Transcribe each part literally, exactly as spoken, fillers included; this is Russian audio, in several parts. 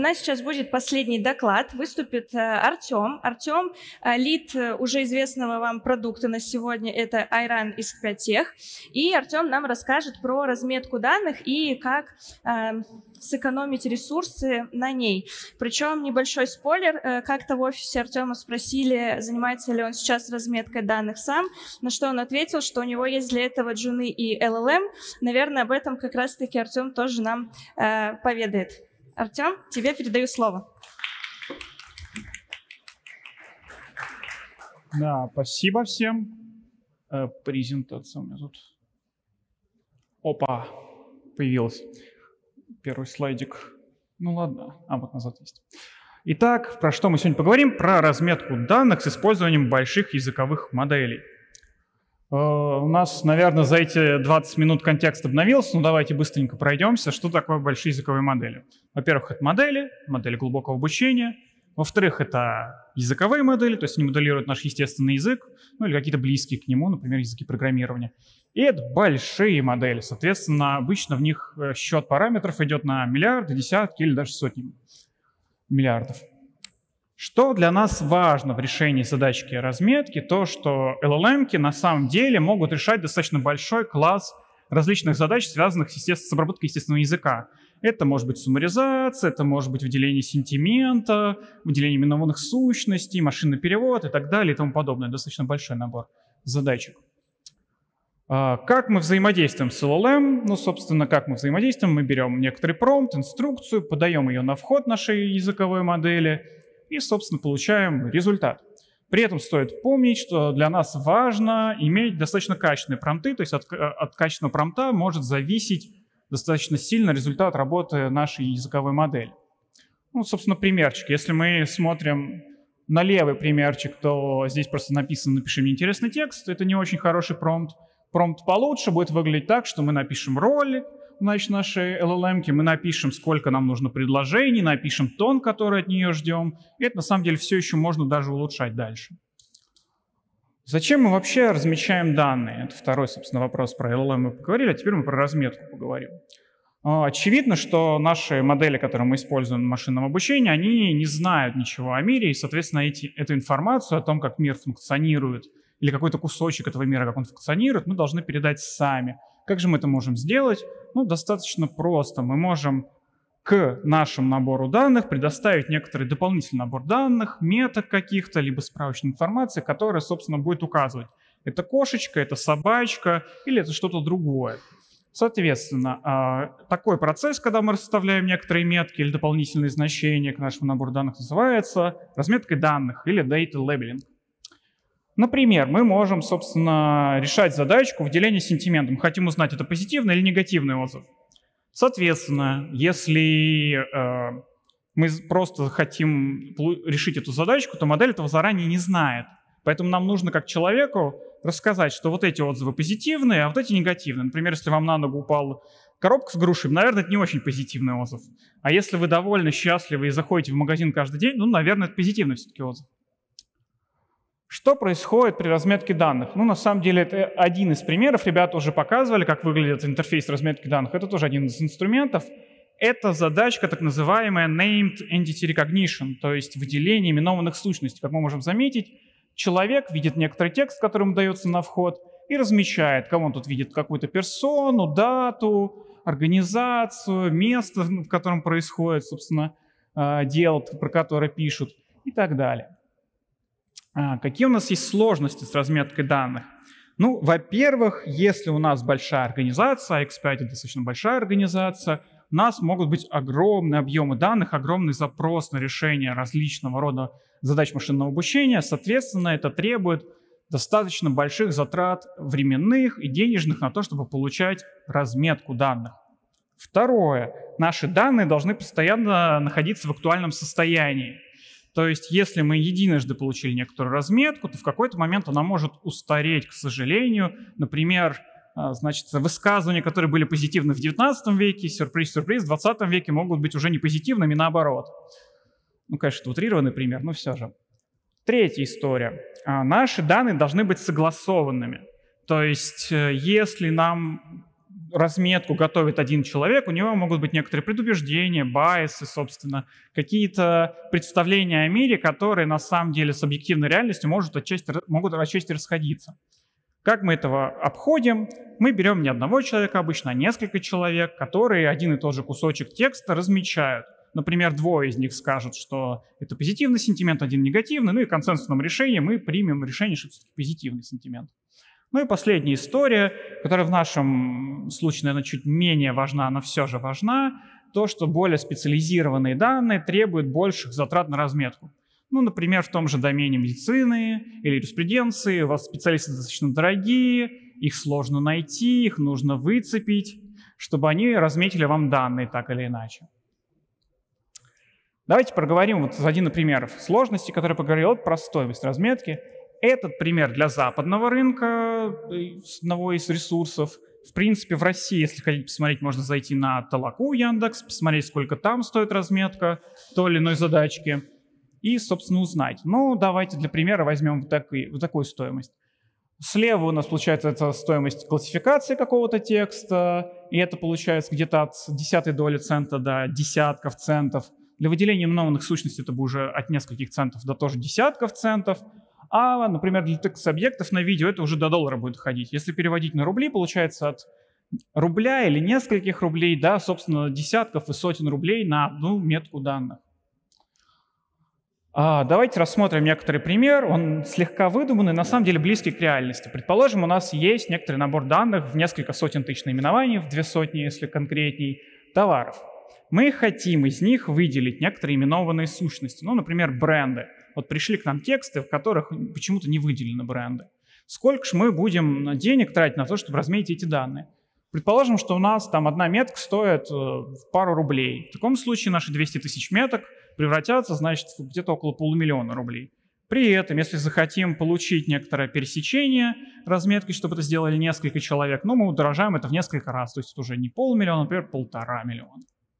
нас сейчас будет последний доклад. Выступит Артем. Артем — лид уже известного вам продукта на сегодня, это Айран из Кипятех. И Артем нам расскажет про разметку данных и как э, сэкономить ресурсы на ней. Причем небольшой спойлер, э, как-то в офисе Артема спросили, занимается ли он сейчас разметкой данных сам, на что он ответил, что у него есть для этого джуны и эл эл эм. Наверное, об этом как раз-таки Артем тоже нам э, поведает. Артем, тебе передаю слово. Да, спасибо всем. Э, презентация у меня тут. Опа, появилась. Первый слайдик. Ну ладно, а вот назад есть. Итак, про что мы сегодня поговорим? Про разметку данных с использованием больших языковых моделей. Э, у нас, наверное, за эти двадцать минут контекст обновился, но давайте быстренько пройдемся. Что такое большие языковые модели? Во-первых, это модели, модели глубокого обучения. Во-вторых, это языковые модели, то есть они моделируют наш естественный язык, ну или какие-то близкие к нему, например, языки программирования. И это большие модели, соответственно, обычно в них счет параметров идет на миллиарды, десятки или даже сотни миллиардов. Что для нас важно в решении задачки разметки, то, что эл эл эм-ки на самом деле могут решать достаточно большой класс различных задач, связанных с, с обработкой естественного языка. Это может быть суммаризация, это может быть выделение сентимента, выделение именованных сущностей, машинный перевод и так далее и тому подобное. Достаточно большой набор задачек. Как мы взаимодействуем с эл эл эм? Ну, собственно, как мы взаимодействуем? Мы берем некоторый промпт, инструкцию, подаем ее на вход нашей языковой модели и, собственно, получаем результат. При этом стоит помнить, что для нас важно иметь достаточно качественные промпты, то есть от, от качественного промпта может зависеть достаточно сильно результат работы нашей языковой модели. Ну, собственно, примерчик. Если мы смотрим на левый примерчик, то здесь просто написано «напиши мне интересный текст». Это не очень хороший промпт. Промпт получше будет выглядеть так, что мы напишем роль, значит, нашей эл эл эм-ки, мы напишем, сколько нам нужно предложений, напишем тон, который от нее ждем. И это, на самом деле, все еще можно даже улучшать дальше. Зачем мы вообще размечаем данные? Это второй, собственно, вопрос. Про эл эл эм мы поговорили, а теперь мы про разметку поговорим. Очевидно, что наши модели, которые мы используем в машинном обучении, они не знают ничего о мире, и, соответственно, эти, эту информацию о том, как мир функционирует, или какой-то кусочек этого мира, как он функционирует, мы должны передать сами. Как же мы это можем сделать? Ну, достаточно просто. Мы можем к нашему набору данных предоставить некоторый дополнительный набор данных, меток каких-то, либо справочной информации, которая, собственно, будет указывать, это кошечка, это собачка или это что-то другое. Соответственно, такой процесс, когда мы расставляем некоторые метки или дополнительные значения к нашему набору данных, называется разметкой данных или data labeling. Например, мы можем, собственно, решать задачку выделения сентимента. Мы хотим узнать, это позитивный или негативный отзыв. Соответственно, если э, мы просто хотим решить эту задачку, то модель этого заранее не знает. Поэтому нам нужно как человеку рассказать, что вот эти отзывы позитивные, а вот эти негативные. Например, если вам на ногу упала коробка с грушей, наверное, это не очень позитивный отзыв. А если вы довольны, счастливы и заходите в магазин каждый день, ну, наверное, это позитивный все-таки отзыв. Что происходит при разметке данных? Ну, на самом деле, это один из примеров. Ребята уже показывали, как выглядит интерфейс разметки данных. Это тоже один из инструментов. Это задачка, так называемая Named Entity Recognition, то есть выделение именованных сущностей. Как мы можем заметить, человек видит некоторый текст, который ему дается на вход, и размечает, кого он тут видит, какую-то персону, дату, организацию, место, в котором происходит, собственно, дело, про которое пишут, и так далее. Какие у нас есть сложности с разметкой данных? Ну, во-первых, если у нас большая организация, а икс пять — это достаточно большая организация, у нас могут быть огромные объемы данных, огромный запрос на решение различного рода задач машинного обучения. Соответственно, это требует достаточно больших затрат временных и денежных на то, чтобы получать разметку данных. Второе. Наши данные должны постоянно находиться в актуальном состоянии. То есть, если мы единожды получили некоторую разметку, то в какой-то момент она может устареть, к сожалению. Например, значит, высказывания, которые были позитивны в девятнадцатом веке, сюрприз-сюрприз, в двадцатом веке могут быть уже не позитивными, наоборот. Ну, конечно, это утрированный пример, но все же. Третья история. Наши данные должны быть согласованными. То есть, если нам разметку готовит один человек, у него могут быть некоторые предубеждения, байсы, собственно, какие-то представления о мире, которые на самом деле с объективной реальностью могут отчасти, могут отчасти расходиться. Как мы этого обходим? Мы берем не одного человека обычно, а несколько человек, которые один и тот же кусочек текста размечают. Например, двое из них скажут, что это позитивный сентимент, один негативный, ну и в консенсусном решении мы примем решение, что это позитивный сентимент. Ну и последняя история, которая в нашем случае, наверное, чуть менее важна, но все же важна, то, что более специализированные данные требуют больших затрат на разметку. Ну, например, в том же домене медицины или юриспруденции у вас специалисты достаточно дорогие, их сложно найти, их нужно выцепить, чтобы они разметили вам данные так или иначе. Давайте проговорим вот один из примеров сложности, который я поговорил, вот про стоимость разметки. Этот пример для западного рынка, одного из ресурсов. В принципе, в России, если хотите посмотреть, можно зайти на Толоку Яндекс, посмотреть, сколько там стоит разметка той или иной задачки, и, собственно, узнать. Ну, давайте для примера возьмем вот, такой, вот такую стоимость. Слева у нас получается это стоимость классификации какого-то текста, и это получается где-то от десятой доли цента до десятков центов. Для выделения именованных сущностей это будет уже от нескольких центов до тоже десятков центов. А, например, для текст-объектов на видео это уже до доллара будет ходить. Если переводить на рубли, получается от рубля или нескольких рублей до, собственно, десятков и сотен рублей на одну метку данных. А, давайте рассмотрим некоторый пример. Он слегка выдуманный, на самом деле близкий к реальности. Предположим, у нас есть некоторый набор данных в несколько сотен тысяч наименований, в две сотни, если конкретней, товаров. Мы хотим из них выделить некоторые именованные сущности, ну, например, бренды. Вот пришли к нам тексты, в которых почему-то не выделены бренды. Сколько же мы будем денег тратить на то, чтобы разметить эти данные? Предположим, что у нас там одна метка стоит в пару рублей. В таком случае наши двести тысяч меток превратятся, значит, где-то около полумиллиона рублей. При этом, если захотим получить некоторое пересечение разметки, чтобы это сделали несколько человек, ну, мы удорожаем это в несколько раз. То есть это уже не полмиллиона, например, полтора миллиона.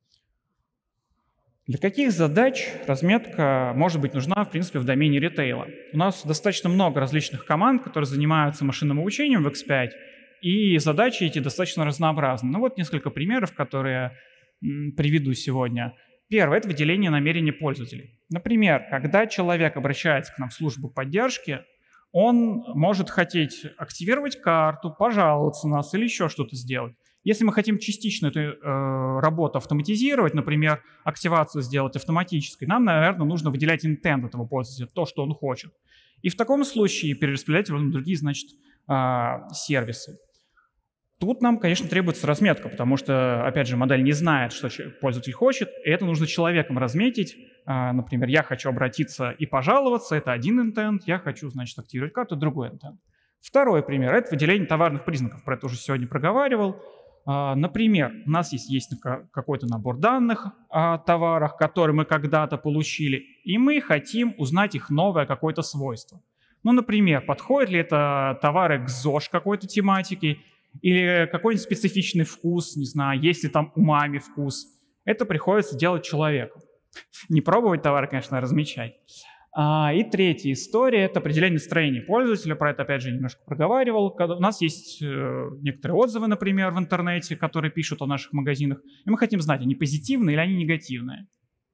Для каких задач разметка может быть нужна, в принципе, в домене ритейла? У нас достаточно много различных команд, которые занимаются машинным обучением в икс пять, и задачи эти достаточно разнообразны. Ну вот несколько примеров, которые я приведу сегодня. Первое – это выделение намерений пользователей. Например, когда человек обращается к нам в службу поддержки, он может хотеть активировать карту, пожаловаться на нас или еще что-то сделать. Если мы хотим частично эту э, работу автоматизировать, например, активацию сделать автоматической, нам, наверное, нужно выделять интент этого пользователя, то, что он хочет. И в таком случае перераспределять его на другие, значит, э, сервисы. Тут нам, конечно, требуется разметка, потому что, опять же, модель не знает, что пользователь хочет, и это нужно человеком разметить. Э, например, я хочу обратиться и пожаловаться, это один интент, я хочу, значит, активировать карту, другой интент. Второй пример – это выделение товарных признаков, про это уже сегодня проговаривал. Например, у нас есть, есть какой-то набор данных о товарах, которые мы когда-то получили, и мы хотим узнать их новое какое-то свойство. Ну, например, подходит ли это товары к ЗОЖ какой-то тематике, или какой-нибудь специфичный вкус, не знаю, есть ли там умами вкус. Это приходится делать человеку. Не пробовать товары, конечно, а размечать. И третья история – это определение настроения пользователя. Про это, опять же, немножко проговаривал. Когда у нас есть некоторые отзывы, например, в интернете, которые пишут о наших магазинах, и мы хотим знать, они позитивные или они негативные.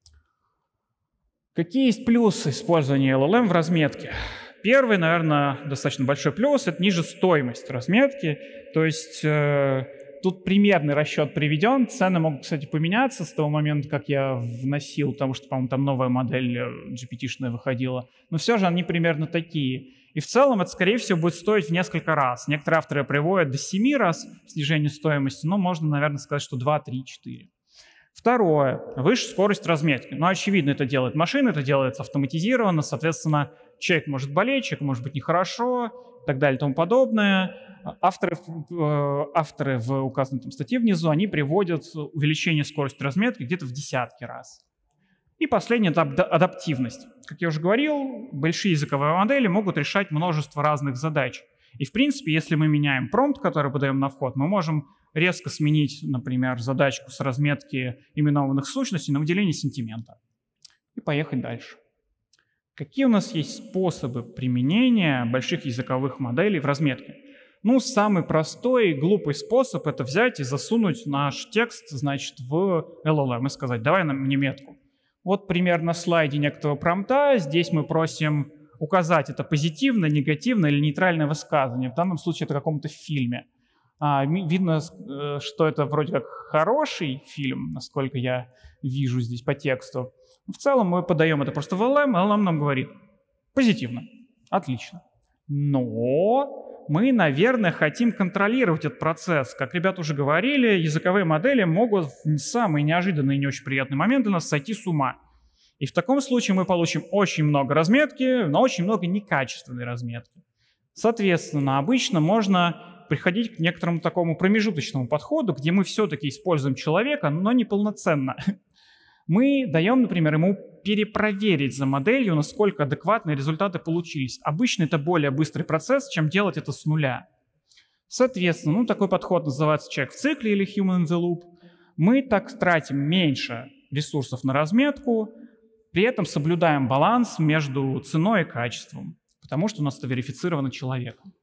Какие есть плюсы использования эл эл эм в разметке? Первый, наверное, достаточно большой плюс – это ниже стоимость разметки. То есть э, тут примерный расчет приведен. Цены могут, кстати, поменяться с того момента, как я вносил, потому что, по-моему, там новая модель джи пи ти-шная выходила. Но все же они примерно такие. И в целом это, скорее всего, будет стоить в несколько раз. Некоторые авторы приводят до семи раз снижение стоимости, но можно, наверное, сказать, что два, три, четыре. Второе. Выше скорость разметки. Ну, очевидно, это делает машина, это делается автоматизированно, соответственно, человек может болеть, человек может быть нехорошо, и так далее и тому подобное. Авторы, авторы в указанной там статье внизу, они приводят увеличение скорости разметки где-то в десятки раз. И последнее – это адаптивность. Как я уже говорил, большие языковые модели могут решать множество разных задач. И, в принципе, если мы меняем промпт, который подаем на вход, мы можем резко сменить, например, задачку с разметки именованных сущностей на выделение сентимента. И поехать дальше. Какие у нас есть способы применения больших языковых моделей в разметке? Ну, самый простой и глупый способ — это взять и засунуть наш текст, значит, в эл эл эм и сказать: давай нам мне метку. Вот пример на слайде некоторого промпта. Здесь мы просим указать, это позитивное, негативное или нейтральное высказывание. В данном случае это в каком-то фильме. А, видно, что это вроде как хороший фильм, насколько я вижу здесь по тексту. В целом мы подаем это просто в эл эл эм, эл эл эм нам говорит: позитивно, отлично. Но мы, наверное, хотим контролировать этот процесс. Как ребята уже говорили, языковые модели могут в самые неожиданные и не очень приятные моменты нас сойти с ума. И в таком случае мы получим очень много разметки, но очень много некачественной разметки. Соответственно, обычно можно приходить к некоторому такому промежуточному подходу, где мы все-таки используем человека, но не полноценно. Мы даем, например, ему перепроверить за моделью, насколько адекватные результаты получились. Обычно это более быстрый процесс, чем делать это с нуля. Соответственно, ну, такой подход называется человек в цикле или human in the loop. Мы так тратим меньше ресурсов на разметку, при этом соблюдаем баланс между ценой и качеством, потому что у нас это верифицировано человеком.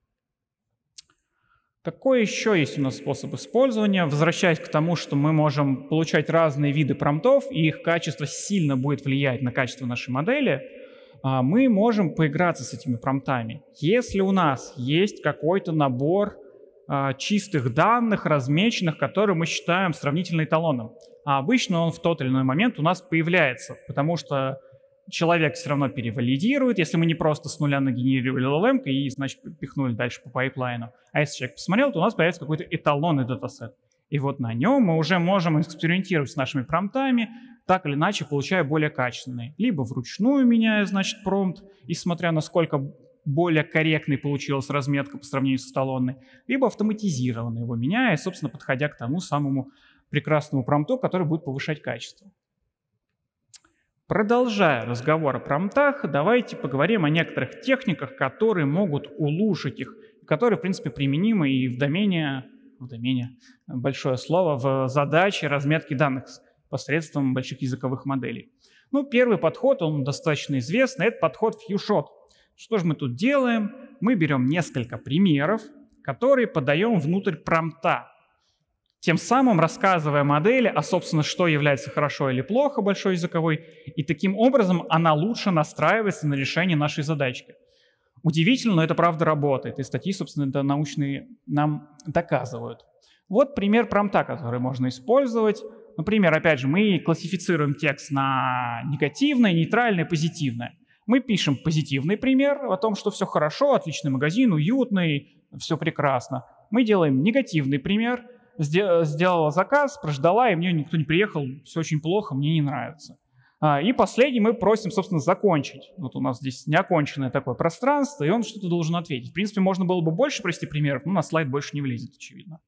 Какой еще есть у нас способ использования? Возвращаясь к тому, что мы можем получать разные виды промптов, и их качество сильно будет влиять на качество нашей модели, мы можем поиграться с этими промптами. Если у нас есть какой-то набор чистых данных, размеченных, которые мы считаем сравнительно эталоном, а обычно он в тот или иной момент у нас появляется, потому что человек все равно перевалидирует, если мы не просто с нуля нагенерировали эл эл эм и, значит, пихнули дальше по пайплайну. А если человек посмотрел, то у нас появится какой-то эталонный датасет. И вот на нем мы уже можем экспериментировать с нашими промптами, так или иначе получая более качественные. Либо вручную меняя, значит, промпт, и смотря, насколько более корректной получилась разметка по сравнению с эталонной, либо автоматизированно его меняя, собственно, подходя к тому самому прекрасному промпту, который будет повышать качество. Продолжая разговор о промптах, давайте поговорим о некоторых техниках, которые могут улучшить их, которые, в принципе, применимы и в домене, в домене, большое слово, в задаче разметки данных посредством больших языковых моделей. Ну, первый подход, он достаточно известный, это подход FewShot. Что же мы тут делаем? Мы берем несколько примеров, которые подаем внутрь промпта, тем самым рассказывая модели, а, собственно, что является хорошо или плохо большой языковой, и таким образом она лучше настраивается на решение нашей задачки. Удивительно, но это правда работает, и статьи, собственно, это научные нам доказывают. Вот пример промпта, который можно использовать. Например, опять же, мы классифицируем текст на негативное, нейтральное, позитивное. Мы пишем позитивный пример о том, что все хорошо, отличный магазин, уютный, все прекрасно. Мы делаем негативный пример. Сделала заказ, прождала, и мне никто не приехал, все очень плохо, мне не нравится. И последний мы просим, собственно, закончить. Вот у нас здесь неоконченное такое пространство, и он что-то должен ответить. В принципе, можно было бы больше привести примеров, но на слайд больше не влезет, очевидно.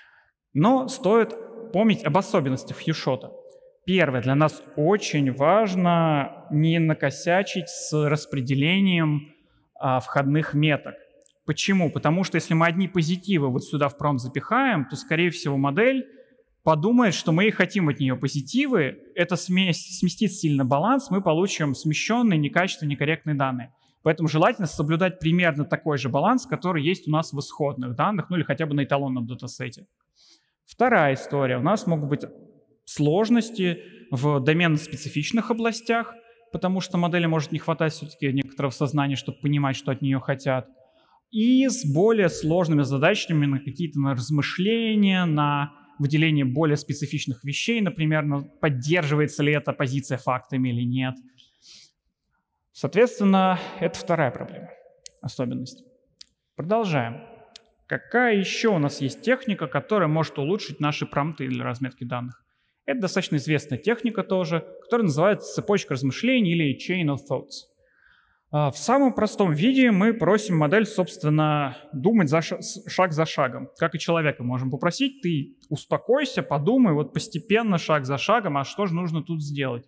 Но стоит помнить об особенностях FewShot. Первое, для нас очень важно не накосячить с распределением а, входных меток. Почему? Потому что если мы одни позитивы вот сюда в промпт запихаем, то, скорее всего, модель подумает, что мы и хотим от нее позитивы. Это смесь, сместит сильно баланс, мы получим смещенные, некачественные, некорректные данные. Поэтому желательно соблюдать примерно такой же баланс, который есть у нас в исходных данных, ну или хотя бы на эталонном датасете. Вторая история. У нас могут быть сложности в доменно-специфичных областях, потому что модели может не хватать все-таки некоторого сознания, чтобы понимать, что от нее хотят. И с более сложными задачами на какие-то на размышления, на выделение более специфичных вещей, например, на поддерживается ли эта позиция фактами или нет. Соответственно, это вторая проблема, особенность. Продолжаем. Какая еще у нас есть техника, которая может улучшить наши промпты для разметки данных? Это достаточно известная техника тоже, которая называется цепочка размышлений или chain of thoughts. В самом простом виде мы просим модель, собственно, думать за шаг, шаг за шагом. Как и человека можем попросить: ты успокойся, подумай, вот постепенно, шаг за шагом, а что же нужно тут сделать?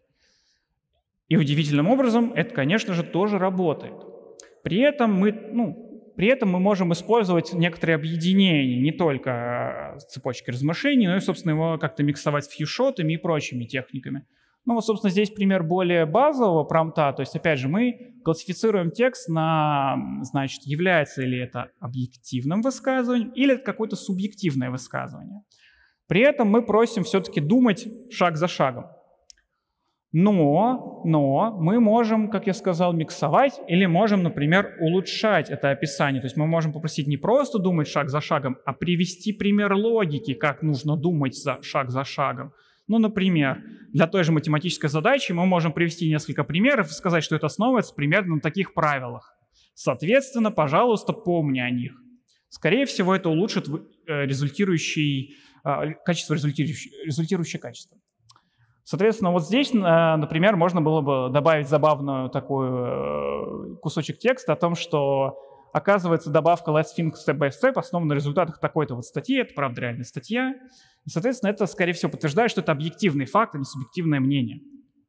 И удивительным образом это, конечно же, тоже работает. При этом мы, ну, при этом мы можем использовать некоторые объединения, не только цепочки размышлений, но и, собственно, его как-то миксовать с фьюшотами и прочими техниками. Ну вот, собственно, здесь пример более базового промпта. То есть, опять же, мы классифицируем текст на, значит, является ли это объективным высказыванием или это какое-то субъективное высказывание. При этом мы просим все-таки думать шаг за шагом. Но, но мы можем, как я сказал, миксовать или можем, например, улучшать это описание. То есть мы можем попросить не просто думать шаг за шагом, а привести пример логики, как нужно думать за шаг за шагом. Ну, например, для той же математической задачи мы можем привести несколько примеров и сказать, что это основывается примерно на таких правилах. Соответственно, пожалуйста, помни о них. Скорее всего, это улучшит результирующий, качество, результирующее, результирующее качество. Соответственно, вот здесь, например, можно было бы добавить забавную такой кусочек текста о том, что, оказывается, добавка let's think step by step основана на результатах такой-то вот статьи, это, правда, реальная статья. И, соответственно, это, скорее всего, подтверждает, что это объективный факт, а не субъективное мнение.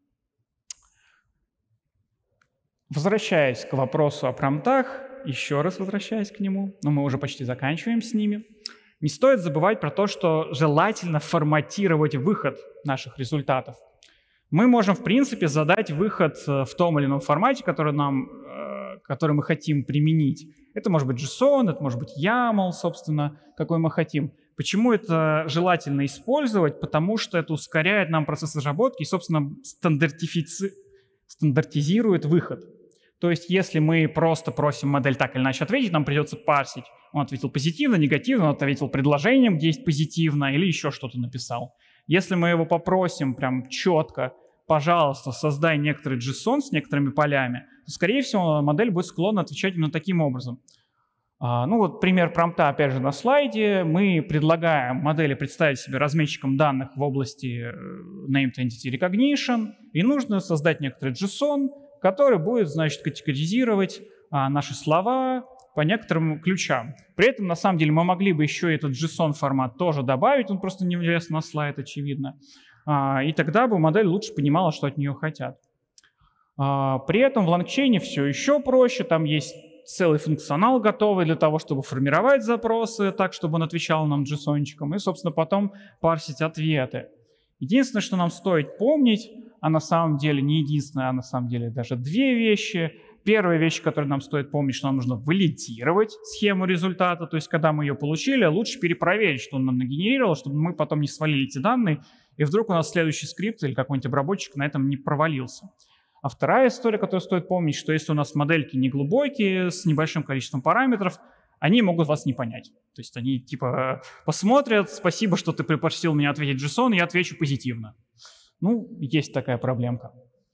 Возвращаясь к вопросу о промптах, еще раз возвращаясь к нему, но мы уже почти заканчиваем с ними, не стоит забывать про то, что желательно форматировать выход наших результатов. Мы можем, в принципе, задать выход в том или ином формате, который, нам, который мы хотим применить. Это может быть JSON, это может быть YAML, собственно, какой мы хотим. Почему это желательно использовать? Потому что это ускоряет нам процесс разработки и, собственно, стандартифици... стандартизирует выход. То есть, если мы просто просим модель так или иначе ответить, нам придется парсить. Он ответил позитивно, негативно, он ответил предложением, где есть позитивно, или еще что-то написал. Если мы его попросим прям четко, пожалуйста, создай некоторый JSON с некоторыми полями, то, скорее всего, модель будет склонна отвечать именно таким образом. А, ну вот пример промпта, опять же, на слайде. Мы предлагаем модели представить себе разметчиком данных в области Named Entity Recognition, и нужно создать некоторый JSON, который будет, значит, категоризировать а, наши слова по некоторым ключам. При этом, на самом деле, мы могли бы еще этот JSON-формат тоже добавить, он просто не влез на слайд, очевидно. А, и тогда бы модель лучше понимала, что от нее хотят. А, при этом в LangChain все еще проще, там есть целый функционал готовый для того, чтобы формировать запросы так, чтобы он отвечал нам JSON-чиком, и, собственно, потом парсить ответы. Единственное, что нам стоит помнить, а на самом деле не единственное, а на самом деле даже две вещи. Первая вещь, которую нам стоит помнить, что нам нужно валидировать схему результата, то есть когда мы ее получили, лучше перепроверить, что он нам нагенерировал, чтобы мы потом не свалили эти данные, и вдруг у нас следующий скрипт или какой-нибудь обработчик на этом не провалился. А вторая история, которую стоит помнить, что если у нас модельки неглубокие, с небольшим количеством параметров, они могут вас не понять. То есть они типа посмотрят, спасибо, что ты попросил меня ответить JSON, я отвечу позитивно. Ну, есть такая проблемка.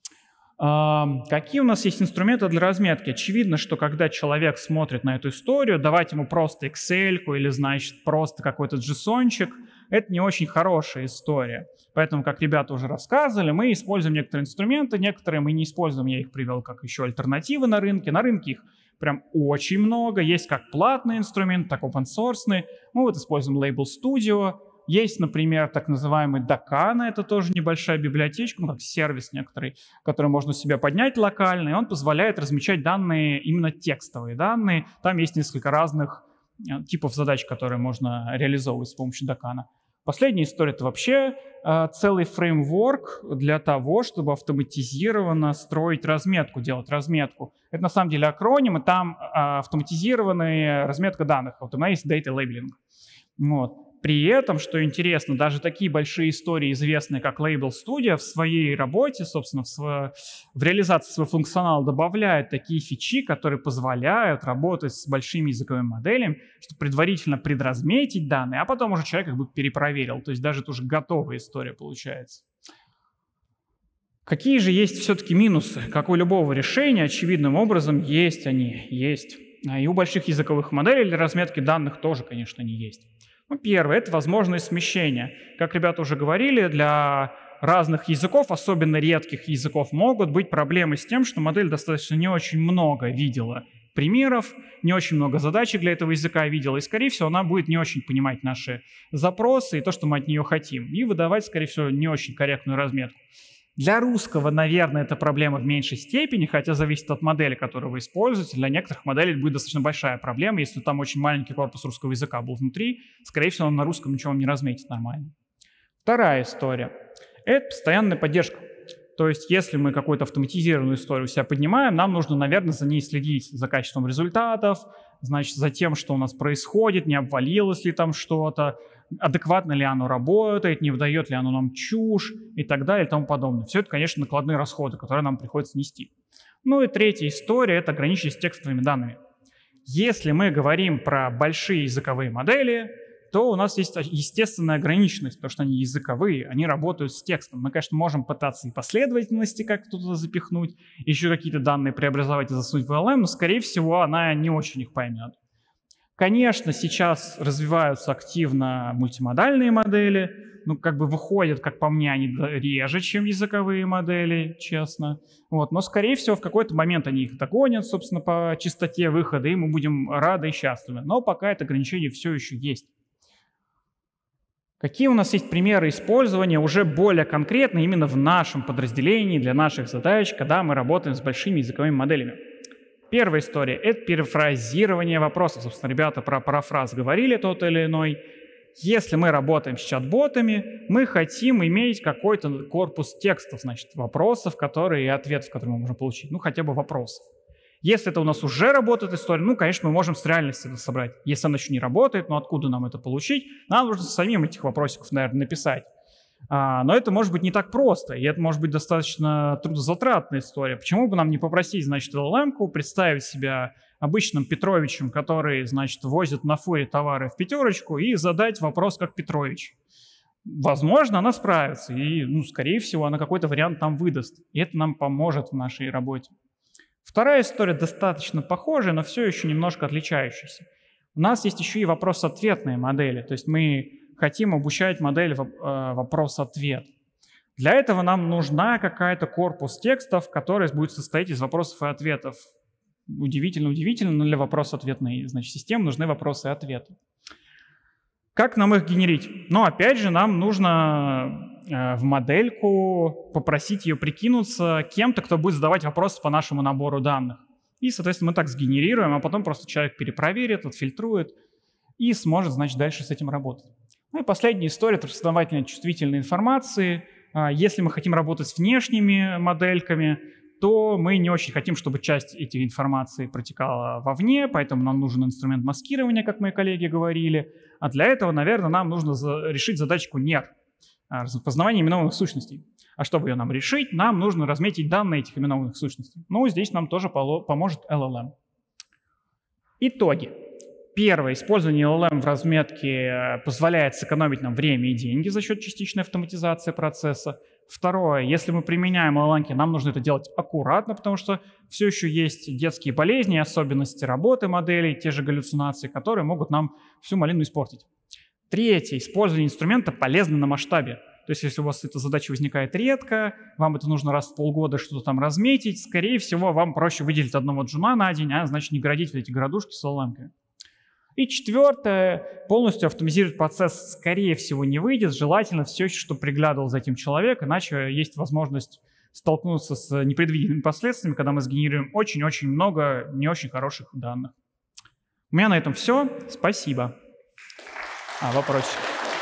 А, какие у нас есть инструменты для разметки? Очевидно, что когда человек смотрит на эту историю, давать ему просто Excel-ку или, значит, просто какой-то JSON-чик, это не очень хорошая история. Поэтому, как ребята уже рассказывали, мы используем некоторые инструменты, некоторые мы не используем, я их привел как еще альтернативы на рынке. На рынке их прям очень много, есть как платные инструменты, так и open-source. Мы вот используем Label Studio. Есть, например, так называемый Dakana, это тоже небольшая библиотечка, ну, как сервис некоторый, который можно у себя поднять локально, и он позволяет размещать данные, именно текстовые данные. Там есть несколько разных типов задач, которые можно реализовывать с помощью Dakana. Последняя история — это вообще э, целый фреймворк для того, чтобы автоматизированно строить разметку, делать разметку. Это на самом деле акроним, и там э, автоматизированная разметка данных, Automated Data Labeling. Вот. При этом, что интересно, даже такие большие истории, известные как Label Studio, в своей работе, собственно, в, сво... в реализации своего функционала добавляют такие фичи, которые позволяют работать с большими языковыми моделями, чтобы предварительно предразметить данные, а потом уже человек как бы перепроверил. То есть даже это уже готовая история получается. Какие же есть все-таки минусы? Как у любого решения, очевидным образом, есть они, есть. И у больших языковых моделей для разметки данных тоже, конечно, не есть. Ну, первое — это возможность смещения. Как ребята уже говорили, для разных языков, особенно редких языков, могут быть проблемы с тем, что модель достаточно не очень много видела примеров, не очень много задачек для этого языка видела, и, скорее всего, она будет не очень понимать наши запросы и то, что мы от нее хотим, и выдавать, скорее всего, не очень корректную разметку. Для русского, наверное, это проблема в меньшей степени, хотя зависит от модели, которую вы используете. Для некоторых моделей будет достаточно большая проблема. Если там очень маленький корпус русского языка был внутри, скорее всего, он на русском ничего не разметит нормально. Вторая история — это постоянная поддержка. То есть если мы какую-то автоматизированную историю у себя поднимаем, нам нужно, наверное, за ней следить, за качеством результатов, значит, за тем, что у нас происходит, не обвалилось ли там что-то, адекватно ли оно работает, не выдает ли оно нам чушь и так далее и тому подобное. Все это, конечно, накладные расходы, которые нам приходится нести. Ну и третья история – это ограниченность текстовыми данными. Если мы говорим про большие языковые модели, то у нас есть естественная ограниченность, потому что они языковые, они работают с текстом. Мы, конечно, можем пытаться и последовательности как-то туда запихнуть, еще какие-то данные преобразовать и засунуть в эл эл эм, но, скорее всего, она не очень их поймет. Конечно, сейчас развиваются активно мультимодальные модели, ну, как бы выходят, как по мне, они реже, чем языковые модели, честно. Вот. Но, скорее всего, в какой-то момент они их догонят, собственно, по частоте выхода, и мы будем рады и счастливы. Но пока это ограничение все еще есть. Какие у нас есть примеры использования уже более конкретно именно в нашем подразделении, для наших задач, когда мы работаем с большими языковыми моделями? Первая история – это перефразирование вопросов. Собственно, ребята про парафраз говорили тот или иной. Если мы работаем с чат-ботами, мы хотим иметь какой-то корпус текстов, значит, вопросов, которые и ответов, которые мы можем получить, ну, хотя бы вопросов. Если это у нас уже работает история, ну, конечно, мы можем с реальности это собрать. Если она еще не работает, ну, откуда нам это получить? Нам нужно самим этих вопросиков, наверное, написать. А, но это может быть не так просто, и это может быть достаточно трудозатратная история. Почему бы нам не попросить, значит, эл эл эм-ку представить себя обычным Петровичем, который, значит, возит на фуре товары в пятерочку, и задать вопрос как Петрович? Возможно, она справится, и, ну, скорее всего, она какой-то вариант нам выдаст, и это нам поможет в нашей работе. Вторая история достаточно похожая, но все еще немножко отличающаяся. У нас есть еще и вопрос-ответные модели, то есть мы хотим обучать модель вопрос-ответ. Для этого нам нужна какая-то корпус текстов, который будет состоять из вопросов и ответов. Удивительно, удивительно, но для вопрос-ответной, значит, системы нужны вопросы и ответы. Как нам их генерить? Ну, опять же, нам нужно э, в модельку попросить ее прикинуться кем-то, кто будет задавать вопросы по нашему набору данных. И, соответственно, мы так сгенерируем, а потом просто человек перепроверит, отфильтрует и сможет, значит, дальше с этим работать. Ну и последняя история – это распознавательная чувствительной информации. Если мы хотим работать с внешними модельками, то мы не очень хотим, чтобы часть этой информации протекала вовне, поэтому нам нужен инструмент маскирования, как мои коллеги говорили. А для этого, наверное, нам нужно за- решить задачку нер – распознавание именованных сущностей. А чтобы ее нам решить, нам нужно разметить данные этих именованных сущностей. Ну, здесь нам тоже поможет эл эл эм. Итоги. Первое. Использование эл эл эм в разметке позволяет сэкономить нам время и деньги за счет частичной автоматизации процесса. Второе. Если мы применяем эл эл эм, нам нужно это делать аккуратно, потому что все еще есть детские болезни, особенности работы моделей, те же галлюцинации, которые могут нам всю малину испортить. Третье. Использование инструмента полезно на масштабе. То есть если у вас эта задача возникает редко, вам это нужно раз в полгода что-то там разметить, скорее всего, вам проще выделить одного джуна на день, а значит не городить вот эти городушки с эл эл эм-ками. И четвертое, полностью автоматизировать процесс, скорее всего, не выйдет. Желательно все еще, чтобы приглядывал за этим человек, иначе есть возможность столкнуться с непредвиденными последствиями, когда мы сгенерируем очень-очень много не очень хороших данных. У меня на этом все. Спасибо. А, вопросик.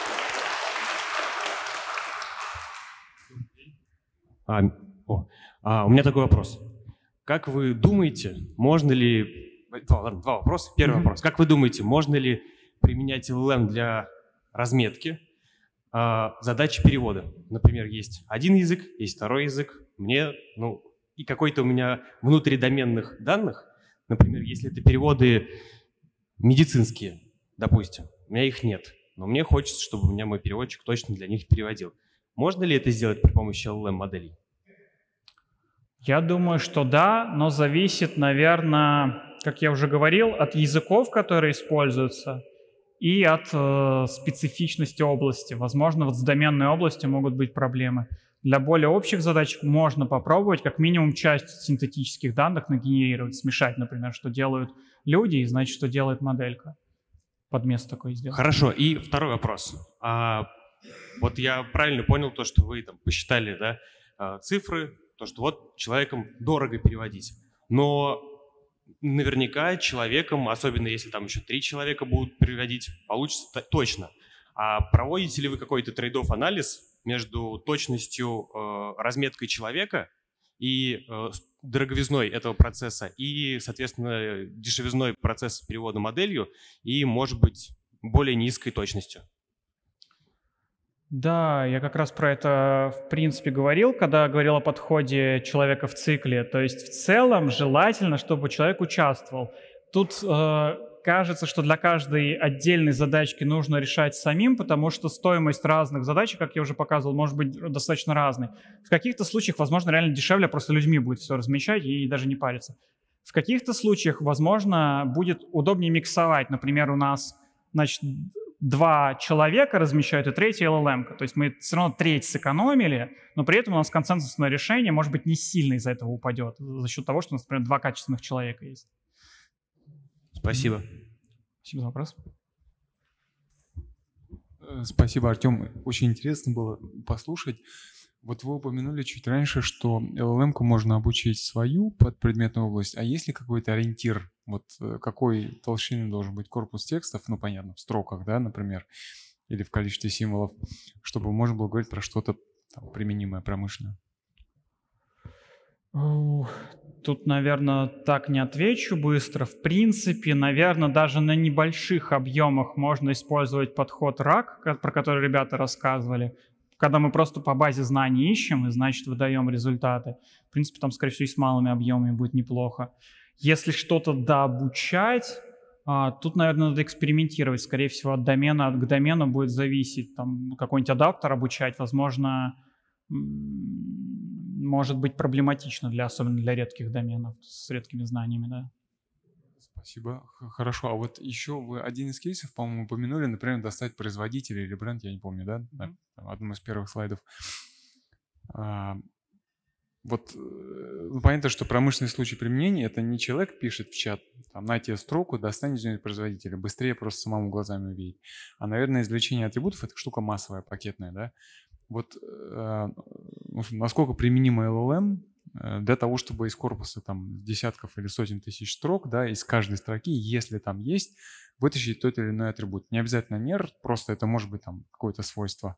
А, о, а, у меня такой вопрос. Как вы думаете, можно ли... Два, ладно, два вопроса. Первый mm-hmm. вопрос. Как вы думаете, можно ли применять эл эл эм для разметки а, задачи перевода? Например, есть один язык, есть второй язык. Мне, ну, и какой-то у меня внутридоменных данных, например, если это переводы медицинские, допустим, у меня их нет, но мне хочется, чтобы у меня мой переводчик точно для них переводил. Можно ли это сделать при помощи эл эл эм-моделей? Я думаю, что да, но зависит, наверное, как я уже говорил, от языков, которые используются, и от э, специфичности области. Возможно, вот с доменной областью могут быть проблемы. Для более общих задач можно попробовать как минимум часть синтетических данных нагенерировать, смешать, например, что делают люди, и значит, что делает моделька. Подмест такой сделать. Хорошо. И второй вопрос. А, вот я правильно понял то, что вы там посчитали, да, цифры, то, что вот человеком дорого переводить. Но наверняка человеком, особенно если там еще три человека будут переводить, получится точно. А проводите ли вы какой-то трейд-офф анализ между точностью э, разметкой человека и э, дороговизной этого процесса, и, соответственно, дешевизной процесса перевода моделью, и, может быть, более низкой точностью. Да, я как раз про это, в принципе, говорил, когда говорил о подходе человека в цикле. То есть в целом желательно, чтобы человек участвовал. Тут э, кажется, что для каждой отдельной задачки нужно решать самим, потому что стоимость разных задач, как я уже показывал, может быть достаточно разной. В каких-то случаях, возможно, реально дешевле просто людьми будет все размещать и даже не париться. В каких-то случаях, возможно, будет удобнее миксовать. Например, у нас, значит, два человека размещают, и третья эл эл эм. То есть мы все равно треть сэкономили, но при этом у нас консенсусное решение, может быть, не сильно из-за этого упадет, за счет того, что у нас, например, два качественных человека есть. Спасибо. Спасибо за вопрос. Спасибо, Артем. Очень интересно было послушать. Вот вы упомянули чуть раньше, что эл эл эм-ку можно обучить свою под предметную область, а есть ли какой-то ориентир, вот какой толщины должен быть корпус текстов, ну, понятно, в строках, да, например, или в количестве символов, чтобы можно было говорить про что-то там применимое промышленно? Тут, наверное, так не отвечу быстро. В принципе, наверное, даже на небольших объемах можно использовать подход рак, про который ребята рассказывали, когда мы просто по базе знаний ищем и, значит, выдаем результаты. В принципе, там, скорее всего, и с малыми объемами будет неплохо. Если что-то дообучать, тут, наверное, надо экспериментировать. Скорее всего, от домена к домену будет зависеть. Там какой-нибудь адаптер обучать, возможно, может быть проблематично, для, особенно для редких доменов с редкими знаниями, да. Спасибо. Хорошо. А вот еще вы один из кейсов, по-моему, упомянули, например, достать производителя или бренд, я не помню, да? Mm-hmm. На одном из первых слайдов. А, вот, ну, понятно, что промышленный случай применения — это не человек пишет в чат, там, на тебе строку, достань из производителя, быстрее просто самому глазами увидеть. А, наверное, извлечение атрибутов — это штука массовая, пакетная, да? Вот э, насколько применима эл эл эм для того, чтобы из корпуса там десятков или сотен тысяч строк, да, из каждой строки, если там есть, вытащить тот или иной атрибут. Не обязательно нер, просто это может быть там какое-то свойство.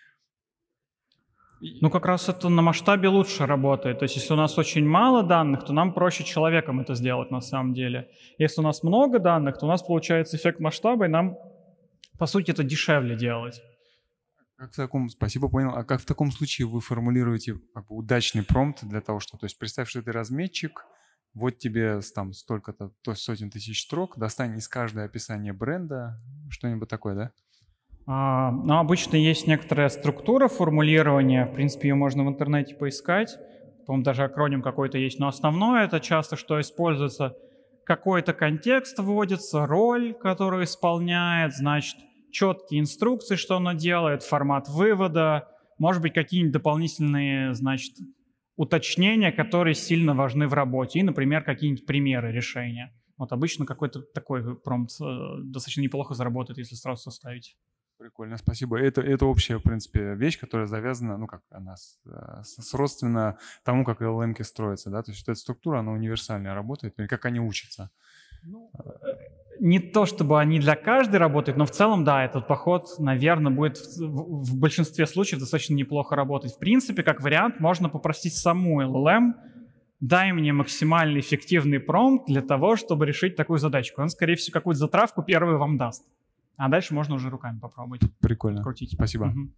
Ну, как раз это на масштабе лучше работает. То есть, если у нас очень мало данных, то нам проще человеком это сделать на самом деле. Если у нас много данных, то у нас получается эффект масштаба, и нам, по сути, это дешевле делать. Как в таком, спасибо, понял. А как в таком случае вы формулируете как бы удачный промпт для того, что, то есть представь, что ты разметчик, вот тебе там столько-то, то есть сотен тысяч строк, достань из каждого описания бренда, что-нибудь такое, да? А, ну, обычно есть некоторая структура формулирования, в принципе, ее можно в интернете поискать, по-моему, даже акроним какой-то есть, но основное это часто, что используется, какой-то контекст вводится, роль, которую исполняет, значит, четкие инструкции, что оно делает, формат вывода, может быть, какие-нибудь дополнительные, значит, уточнения, которые сильно важны в работе, и, например, какие-нибудь примеры решения. Вот обычно какой-то такой промпт достаточно неплохо заработает, если сразу составить. Прикольно, спасибо. Это, это общая, в принципе, вещь, которая завязана, ну, как она, сродственно тому, как эл эл эм-ки строятся, да, то есть эта структура, она универсальная работает, и как они учатся. Ну, не то, чтобы они для каждой работают, но в целом, да, этот подход, наверное, будет в, в, в большинстве случаев достаточно неплохо работать. В принципе, как вариант, можно попросить саму эл эл эм, дай мне максимально эффективный промпт для того, чтобы решить такую задачку. Он, скорее всего, какую-то затравку первую вам даст. А дальше можно уже руками попробовать. Прикольно. Крутить. Спасибо. Угу.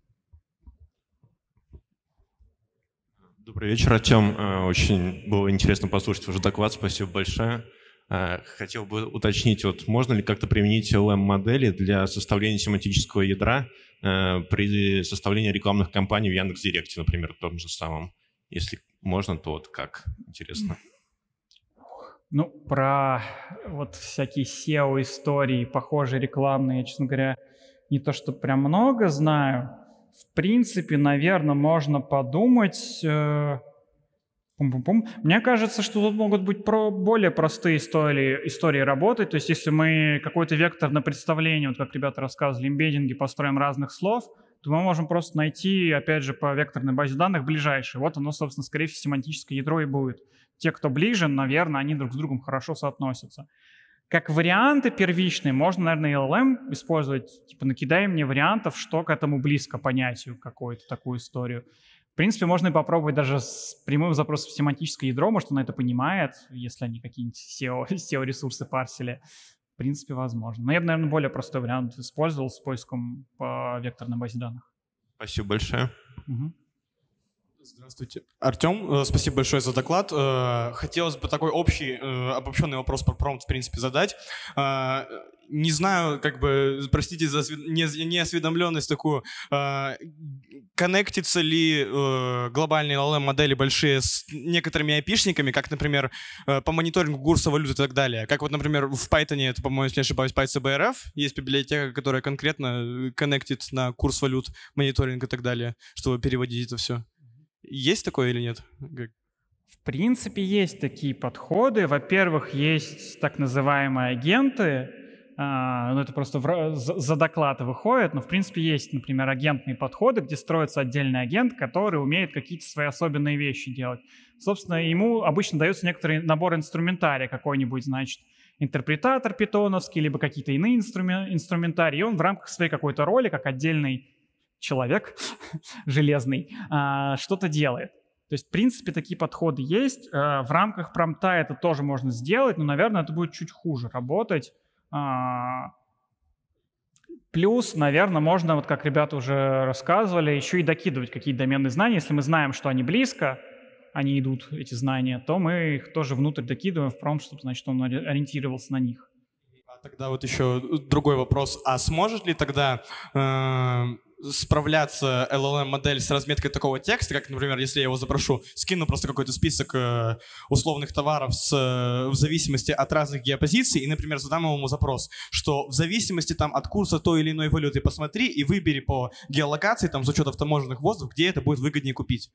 Добрый вечер, Артем. Очень было интересно послушать ваш доклад. Спасибо большое. Хотел бы уточнить, вот можно ли как-то применить эл эм модели для составления семантического ядра при составлении рекламных кампаний в Яндекс.Директе, например, в том же самом? Если можно, то вот как? Интересно. Ну, про вот всякие сео-истории, похожие рекламные, я, честно говоря, не то что прям много знаю. В принципе, наверное, можно подумать... Э, пум-пум-пум. Мне кажется, что тут могут быть про более простые истории, истории работать. То есть если мы какой-то вектор на представление, вот как ребята рассказывали, эмбеддинги построим разных слов, то мы можем просто найти, опять же, по векторной базе данных ближайшее. Вот оно, собственно, скорее всего, семантическое ядро и будет. Те, кто ближе, наверное, они друг с другом хорошо соотносятся. как варианты первичные можно, наверное, эл эл эм использовать, типа накидай мне вариантов, что к этому близко понятию, какую-то такую историю. В принципе, можно и попробовать даже с прямым запросом в семантическое ядро, может, оно это понимает, если они какие-нибудь сео-ресурсы парсили. В принципе, возможно. Но я бы, наверное, более простой вариант использовал с поиском по векторной базе данных. Спасибо большое. Угу. Здравствуйте. Артем, спасибо большое за доклад. Хотелось бы такой общий, обобщенный вопрос про промпт, в принципе, задать. Не знаю, как бы, простите за неосведомленность такую, коннектятся ли глобальные эл эл эм-модели большие с некоторыми айпишниками, как, например, по мониторингу курса валют и так далее. Как вот, например, в Python, это, по-моему, если не ошибаюсь, PyCBRF, есть библиотека, которая конкретно коннектит на курс валют, мониторинг и так далее, чтобы переводить это все. Есть такое или нет? В принципе, есть такие подходы. Во-первых, есть так называемые агенты. А, ну, это просто в, за, за доклад выходит. Но, в принципе, есть, например, агентные подходы, где строится отдельный агент, который умеет какие-то свои особенные вещи делать. Собственно, ему обычно дается некоторый набор инструментария какой-нибудь, значит, интерпретатор питоновский, либо какие-то иные инструмен, инструментарии. И он в рамках своей какой-то роли, как отдельный человек железный, что-то делает. То есть, в принципе, такие подходы есть. В рамках промпта это тоже можно сделать, но, наверное, это будет чуть хуже работать. Плюс, наверное, можно, вот как ребята уже рассказывали, еще и докидывать какие-то доменные знания. Если мы знаем, что они близко, они идут, эти знания, то мы их тоже внутрь докидываем в промпт, чтобы, значит, он ориентировался на них. А тогда вот еще другой вопрос. А сможет ли тогда э, справляться эл эл эм-модель с разметкой такого текста, как, например, если я его запрошу, скину просто какой-то список э, условных товаров с, э, в зависимости от разных геопозиций, и, например, задам ему запрос, что в зависимости там, от курса той или иной валюты посмотри и выбери по геолокации, там, с учетом таможенных ввозов, где это будет выгоднее купить.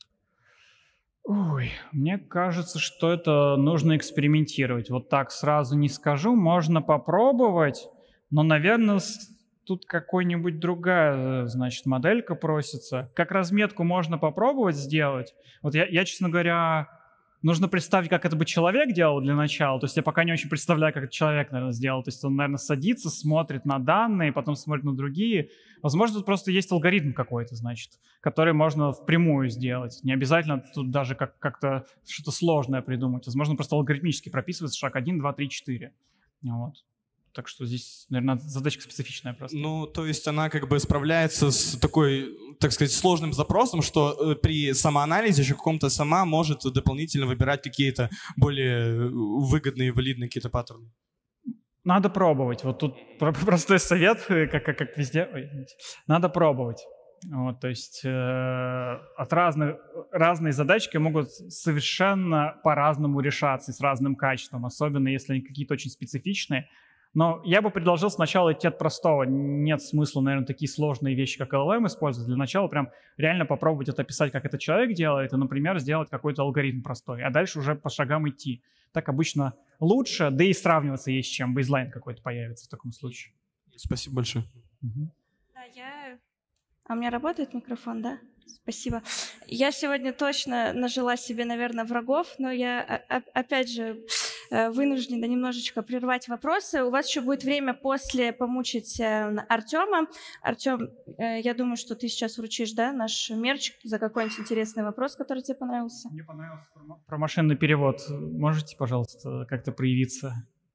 Ой, мне кажется, что это нужно экспериментировать. Вот так сразу не скажу. Можно попробовать, но, наверное, тут какой-нибудь другая, значит, моделька просится. Как разметку можно попробовать сделать. Вот я, я, честно говоря, нужно представить, как это бы человек делал для начала. То есть я пока не очень представляю, как это человек, наверное, сделал. То есть он, наверное, садится, смотрит на данные, потом смотрит на другие. Возможно, тут просто есть алгоритм какой-то, значит, который можно впрямую сделать. Не обязательно тут даже как- как-то что-то сложное придумать. Возможно, просто алгоритмически прописывается шаг один, два, три, четыре. Вот. Так что здесь, наверное, задачка специфичная просто. Ну, то есть она как бы справляется с такой, так сказать, сложным запросом, что при самоанализе еще каком-то сама может дополнительно выбирать какие-то более выгодные, валидные какие-то паттерны. Надо пробовать. Вот тут простой совет, как, как, как везде. Ой, надо пробовать. Вот, то есть э, от разных, разные задачки могут совершенно по-разному решаться и с разным качеством, особенно если они какие-то очень специфичные. Но я бы предложил сначала идти от простого. Нет смысла, наверное, такие сложные вещи, как эл эл эм использовать. Для начала прям реально попробовать это описать, как это человек делает, и, например, сделать какой-то алгоритм простой, а дальше уже по шагам идти. Так обычно лучше, да и сравниваться есть с чем. Бейзлайн какой-то появится в таком случае. Спасибо большое. Угу. Да, я... А у меня работает микрофон, да? Спасибо. Я сегодня точно нажила себе, наверное, врагов, но я, опять же, вынуждена немножечко прервать вопросы. У вас еще будет время после помучить Артема. Артем, я думаю, что ты сейчас вручишь, да, наш мерч за какой-нибудь интересный вопрос, который тебе понравился. Мне понравился про машинный перевод. Можете, пожалуйста, как-то проявиться?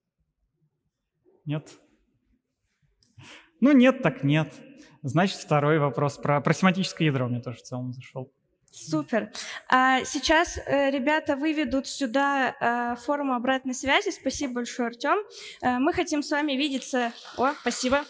Нет? Ну, нет, так нет. Значит, второй вопрос про, про семантическое ядро мне тоже в целом зашел. Супер. А сейчас э, ребята выведут сюда э, форму обратной связи. Спасибо большое, Артем. Э, мы хотим с вами видеться... О, спасибо.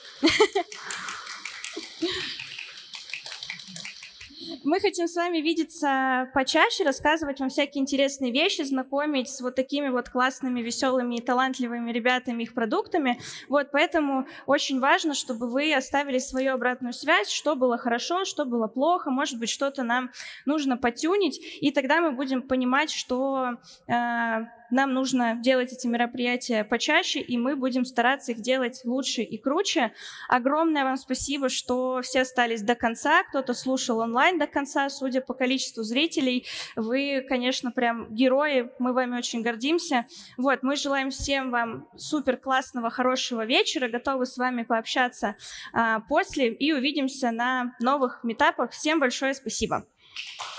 Мы хотим с вами видеться почаще, рассказывать вам всякие интересные вещи, знакомить с вот такими вот классными, веселыми и талантливыми ребятами, их продуктами. Вот, поэтому очень важно, чтобы вы оставили свою обратную связь, что было хорошо, что было плохо, может быть, что-то нам нужно потюнить, и тогда мы будем понимать, что... Э, нам нужно делать эти мероприятия почаще, и мы будем стараться их делать лучше и круче. Огромное вам спасибо, что все остались до конца, кто-то слушал онлайн до конца, судя по количеству зрителей. Вы, конечно, прям герои, мы вами очень гордимся. Вот, мы желаем всем вам супер классного, хорошего вечера, готовы с вами пообщаться а, после, и увидимся на новых митапах. Всем большое спасибо.